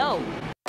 go!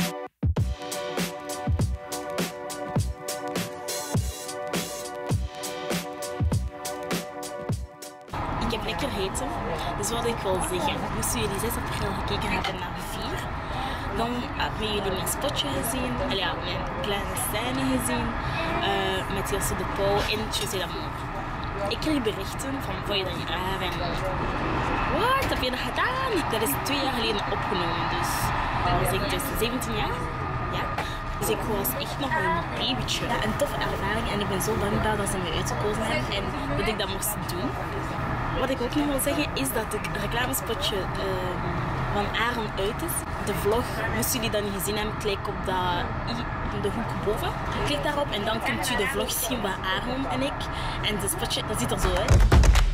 Ik heb lekker eten, dus wat ik wil zeggen, moesten jullie 6 april gekeken hebben naar 4, dan hebben jullie mijn spotje gezien, ja, mijn kleine scène gezien, met Jesse de Pauw en José d'Amour. Ik kreeg berichten van, vond je dat niet raar en wat, heb je dat gedaan? Dat is 2 jaar geleden opgenomen, dus dan was ik dus 17 jaar. Ja. Dus ik was echt nog een babytje. Ja, een toffe ervaring en ik ben zo dankbaar dat ze me uitgekozen hebben en dat ik dat moest doen. Wat ik ook nog wil zeggen is dat het reclamespotje van Aaron uit is. De vlog, moesten jullie dat niet gezien hebben, klik op de hoek boven. Klik daarop en dan kunt u de vlog zien van Aaron en ik. En het spotje, dat ziet er zo uit.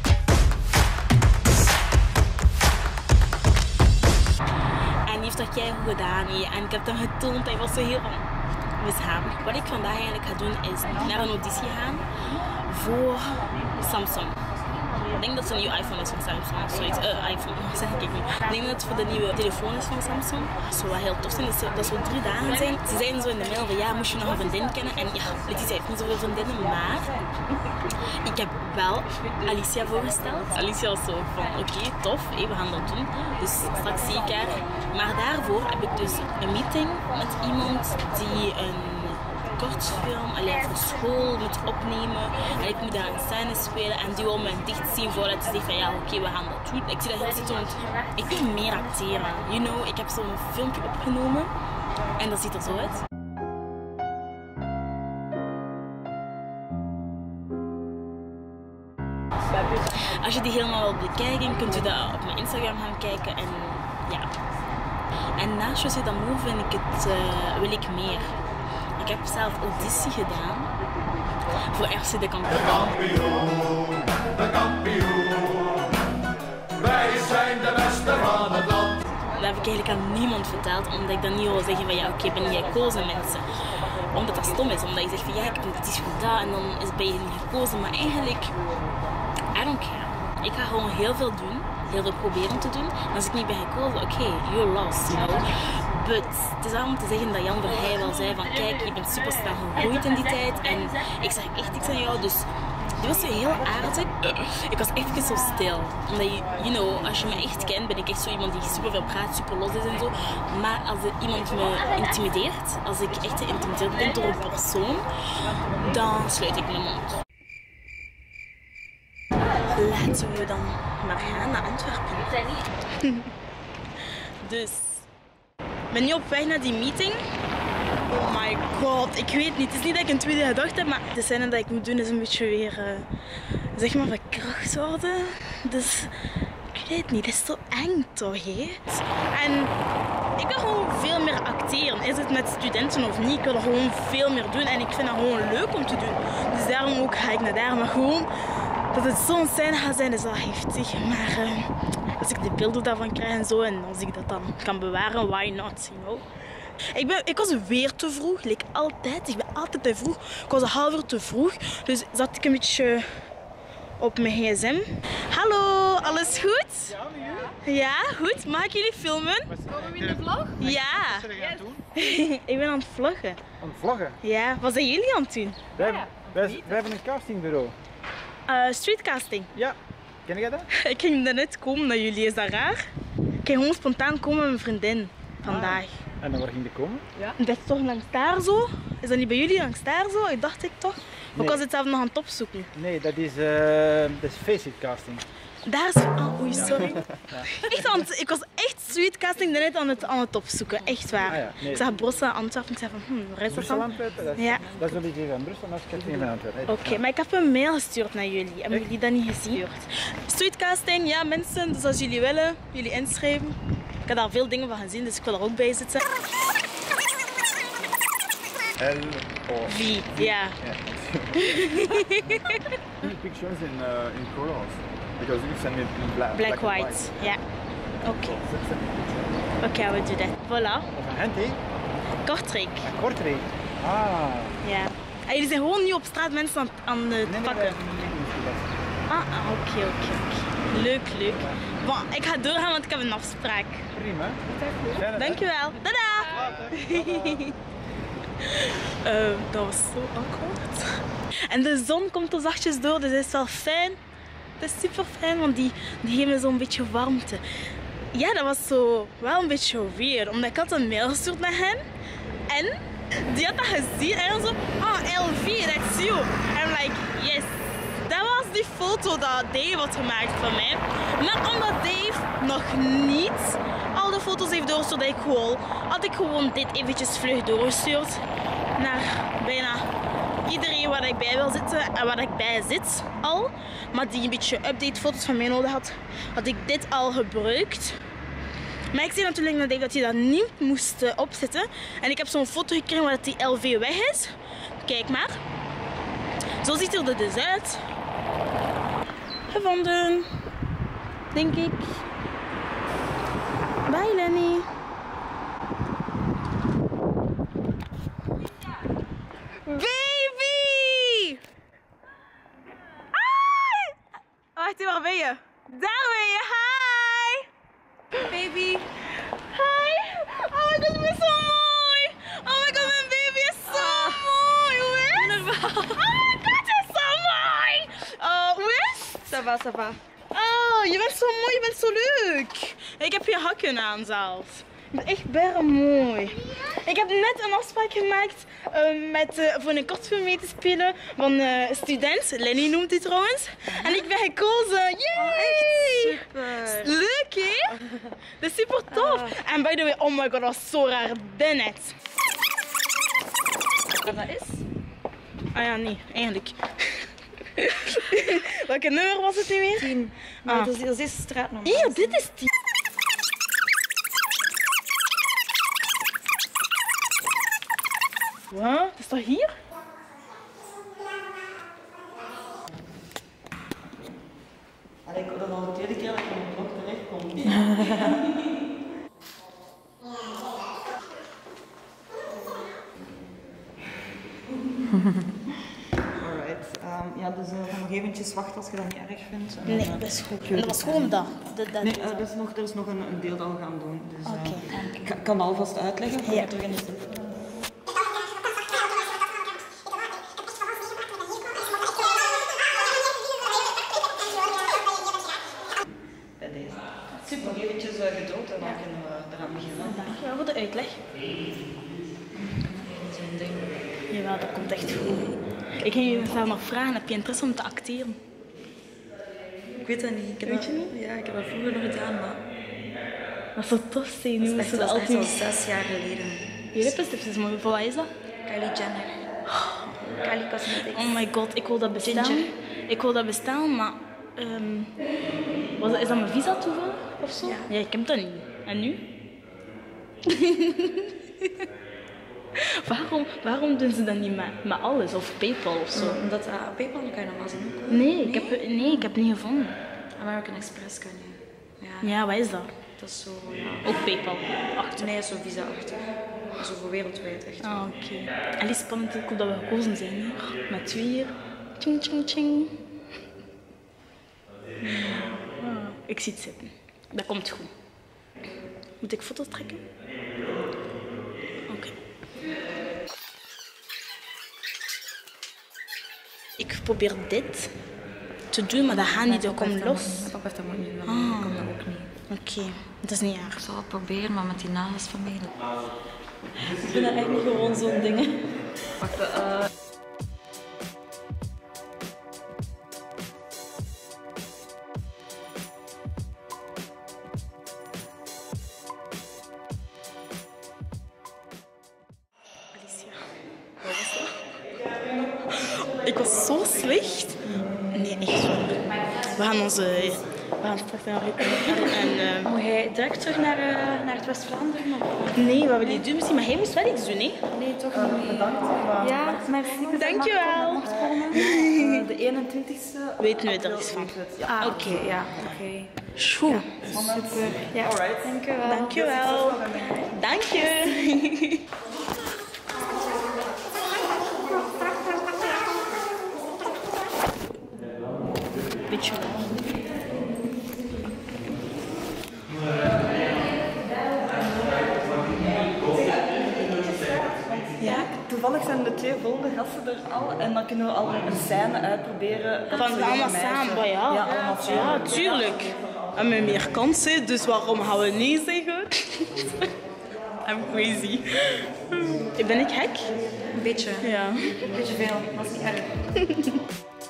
En die heeft dat keihard gedaan. En ik heb hem getoond, hij was zo heel van mishaamd. Wat ik vandaag eigenlijk ga doen is naar een auditie gaan voor Samsung. Ik denk dat het een nieuwe iPhone is van Samsung of zoiets. iPhone, zeg ik niet. Ik denk dat het voor de nieuwe telefoon is van Samsung. Dat zou wel heel tof zijn, dat zou 3 dagen zijn. Ze zeiden zo in de mail van ja, moest je nog een vriendin kennen? En ja, Letitia heeft niet zoveel vriendinnen, maar ik heb wel Alicia voorgesteld. Alicia was zo van oké, tof, we gaan dat doen. Dus straks zie ik haar. Maar daarvoor heb ik dus een meeting met iemand die een kortfilm voor school moet opnemen en ik moet daar een scène spelen en die wil me dicht zien voordat ze zegt van ja oké, we gaan dat doen. Ik zie dat heel zitten, want ik wil meer acteren. You know, ik heb zo'n filmpje opgenomen en dat ziet er zo uit. Als je die helemaal wilt bekijken, kunt u dat op mijn Instagram gaan kijken en ja. En naast José d'Amour vind ik het, wil ik meer. Ik heb zelf auditie gedaan voor FC de Kampioen. De kampioen, wij zijn de beste van het land. Dat heb ik eigenlijk aan niemand verteld, omdat ik dan niet wil zeggen van ja oké, ben jij gekozen mensen. Omdat dat stom is, omdat je zegt van ja, ik heb een auditie gedaan en dan ben je niet gekozen. Maar eigenlijk, I don't care. Ik ga gewoon heel veel doen, heel veel proberen te doen. En als ik niet ben gekozen, oké, you're lost, you know. But het is aan om te zeggen dat Jan Verheij wel zei van kijk, je bent super snel gegroeid in die tijd en ik zeg echt niks aan jou, dus die was zo heel aardig. Ik was even zo stil, omdat you know, als je me echt kent ben ik echt zo iemand die super veel praat, super los is en zo, maar als iemand me intimideert, als ik echt geïntimideerd ben door een persoon, dan sluit ik mijn mond. Laten we dan maar gaan naar Antwerpen. Dus ik ben nu op weg naar die meeting. Oh my god, ik weet niet. Het is niet dat ik een tweede gedacht heb, maar de scène dat ik moet doen is een beetje weer, zeg maar, verkracht worden. Dus ik weet het niet, het is zo eng toch, hè? En ik wil gewoon veel meer acteren. Is het met studenten of niet? Ik wil er gewoon veel meer doen en ik vind dat gewoon leuk om te doen. Dus daarom ook ga ik naar daar, maar gewoon dat het zo'n scène gaat zijn is wel heftig. Maar als ik de beelden daarvan krijg en zo en als ik dat dan kan bewaren, why not, you know? Ik was weer te vroeg, like altijd. Ik ben altijd te vroeg. Ik was een half uur te vroeg, dus zat ik een beetje op mijn gsm. Hallo, alles goed? Ja, met jullie? Ja, goed. Mag ik jullie filmen? Komen we in de vlog? Ja. Wat zijn jullie aan het doen? Ik ben aan het vloggen. Aan het vloggen? Ja, wat zijn jullie aan het doen? Wij hebben een castingbureau. Streetcasting. Ja, ken jij dat? Ik ging net komen naar jullie, is dat raar? Ik ging gewoon spontaan komen met mijn vriendin vandaag. En dan waar ging je komen? Ja. Dat is toch langs daar zo? Is dat niet bij jullie langs daar zo? Ik dacht ik toch? Maar Nee. ik was het zelf nog aan het opzoeken. Nee, dat is Face It casting. Daar is... Oh, oei, sorry. Echt, want ik was echt streetcasting net aan het opzoeken. Echt waar. Ah ja, nee. Ik zag Brussel, Antwerpen. Ik zei van, waar is dat Brussel, dan? Antwerpen? Dat is, Ja. dat is een beetje van Brussel, maar ik heb niet van Antwerpen. Oké, maar ik heb een mail gestuurd naar jullie. Hebben jullie dat niet gezien? Streetcasting, ja mensen, dus als jullie willen, jullie inschrijven. Ik heb daar veel dingen van gezien, dus ik wil er ook bij zitten. L-O. Wie? Ja. Pictures in colors because you send me Black, white. Ja. Oké. Oké, I will do that. Voilà. Of een hand, hé? Kortrijk. Een Kortrijk. Ah. Ja. En jullie zijn gewoon nu op straat mensen aan het pakken. Oké. Leuk. Maar ik ga doorgaan, want ik heb een afspraak. Prima. Dankjewel. Tada! Dat was zo awkward. En de zon komt er zachtjes door, dus het is wel fijn. Het is super fijn, want die geeft me zo'n beetje warmte. Ja, dat was zo wel een beetje weird, omdat ik had een mail gestuurd naar hem. En die had dat gezien en dan zo, oh LV, that's you. En I'm like, yes. Dat was die foto dat Dave had gemaakt van mij. Maar omdat Dave nog niet al de foto's heeft doorgestuurd, had ik gewoon dit eventjes vlug doorgestuurd naar bijna iedereen waar ik bij wil zitten en waar ik bij zit al. Maar die een beetje update foto's van mij nodig had ik dit al gebruikt. Maar ik zei natuurlijk naar Dave dat hij dat niet moest opzetten. En ik heb zo'n foto gekregen waar die LV weg is. Kijk maar. Zo ziet het er dus uit. Gevonden. Denk ik. Bye Lenny. Baby! Hi! Wacht, waar ben je? Daar ben je, hi! Baby. Hi! Oh my god, ik ben zo mooi! Oh my god, mijn baby is zo mooi! Hoe is het? Oh my god, hij is zo mooi! Hoe is het? Ça va, ça va. Oh, je bent zo mooi, je bent zo leuk! Ik heb je hakken aan zelfs. Je bent echt bijna mooi. Ik heb net een afspraak gemaakt voor een kortfilm mee te spelen van student. Lenny noemt hij trouwens. En ik ben gekozen. Yay! Oh, echt super. Leuk hè? Dat is super tof. En by the way, oh my god, dat was zo raar. Net. Wat dat is? Ah ja, nee, eigenlijk. Welke nummer was het nu weer? 10. Maar dat is deze straatnummer. Hier, dit is 10. Wat? Is dat hier? Ik hoor dat al de tweede keer dat ik in mijn blok terecht kom. Alright. Ja, dus nog eventjes wachten als je dat niet erg vindt. Nee, dat is goed. Dat was gewoon dat. Nee, er is nog een deel dat we gaan doen. Dus, Oké. ik kan alvast uitleggen voor Ja. je terug in de zin. Bij deze. Super, nog eventjes geduld en dan kunnen we eraan beginnen. Dankjewel voor de uitleg. Zo'n ding. Jawel, dat komt echt goed. Ik ging je zelf nog vragen, heb je interesse om te acteren? Ik weet dat niet. Ik heb Weet je dat, ja, ik heb dat vroeger nog gedaan, maar Dat zou tof zijn. Nu dat moesten is we echt al altijd... 6 jaar geleden. Je lippenstift is mooi. Voor wat is dat? Kylie Jenner. Kylie Cosmetics. Oh my god, ik wil dat bestellen. Ginger. Ik wil dat bestellen, maar... is dat mijn visa toevallig of zo? Ja. Ja, ik heb dat niet. En nu? waarom doen ze dat niet met alles? Of PayPal of zo? Omdat PayPal kan je normaal zien ook. Nee, ik heb het niet gevonden. American Express kan je. Ja, Ja, wat is dat? dat is zo, ja. Ook PayPal. Achter. Nee, zo visa achter. Zo voor wereldwijd echt. Ah, oké. Allee, spannend ook dat we gekozen zijn hier. Met 2 hier. Ching, ching, ching. Ik zie het zitten. Dat komt goed. Moet ik foto's trekken? Oké. Ik probeer dit te doen, maar dat gaat niet. Dat komt los. Papa heeft dat ook niet doen. Ah. Ik kan dat ook niet. Oké, dat is niet Ik erg. zal het proberen, maar met die nagels van mij. Ik vind dat echt niet gewoon zo'n ding. Wacht, Alicia, wat was dat? Ik was zo slecht. Nee, echt waar. We gaan straks naar Moet jij direct terug naar het West-Vlaanderen? nee, wat we niet doen misschien, maar hij moest wel iets doen, hè? Nee, toch niet. Bedankt. Ja, merci. Dankjewel. De 21ste. Weten we er iets van? Ah, oké. Ja, oké. Goed. Super. Ja, alright. Dankjewel. Dankjewel. Dank je. Beetje wel. toevallig zijn de 2 volgende gasten er al en dan kunnen we al een scène uitproberen. Van allemaal samen, maar ja. Ja, allemaal samen. Ja, tuurlijk. We hebben meer kansen, dus waarom gaan we nee zeggen? I'm crazy. Ben ik gek? Een beetje. Ja. Een beetje veel, maar dat is niet erg.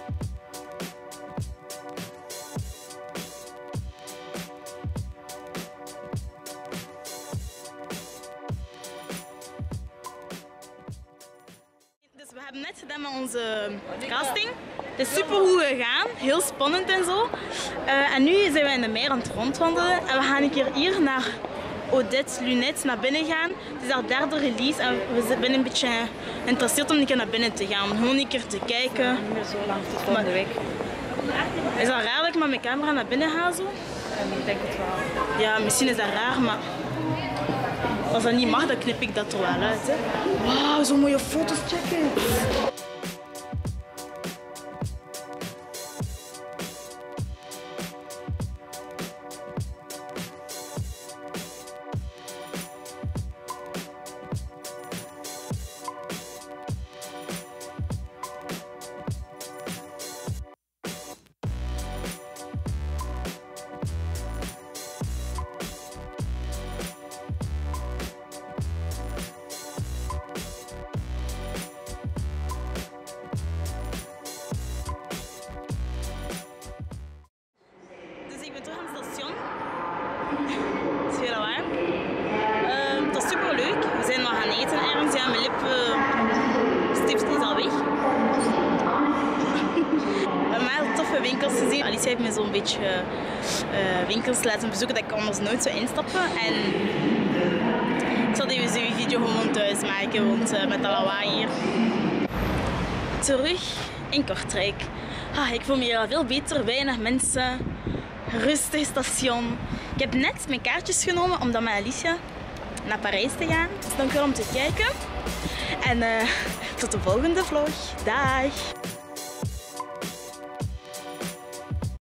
Dus we hebben net gedaan met onze casting. Het is super goed gegaan, heel spannend en zo. En nu zijn we in de meer aan het rondwandelen en we gaan een keer hier naar Odette Lunettes naar binnen gaan. Het is haar 3e release en we zijn een beetje geïnteresseerd om een keer naar binnen te gaan. Om gewoon een keer te kijken. Niet meer zo lang, tot volgende week. Is dat raar dat ik met mijn camera naar binnen ga zo? Ik denk het wel. Ja, misschien is dat raar, maar als dat niet mag, dan knip ik dat er wel uit. Hè. Wauw, zo'n mooie foto's, checken. Ik ben terug aan het station. Het is heel lawaai. Het was super leuk. We zijn nog gaan eten ergens. Ja, mijn lip stift is al weg. We hebben heel toffe winkels gezien. Alicia heeft me zo'n beetje winkels laten bezoeken dat ik anders nooit zou instappen. En ik zal deze video gewoon thuis maken, want met dat lawaai hier. Terug in Kortrijk. Ik voel me hier al veel beter, weinig mensen. Rustig station. Ik heb net mijn kaartjes genomen om dan met Alicia naar Parijs te gaan. Dus dankjewel om te kijken. En tot de volgende vlog. Dag!